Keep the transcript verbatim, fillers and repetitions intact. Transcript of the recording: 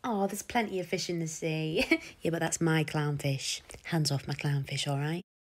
Oh, there's plenty of fish in the sea. Yeah, but that's my clownfish. Hands off my clownfish, all right?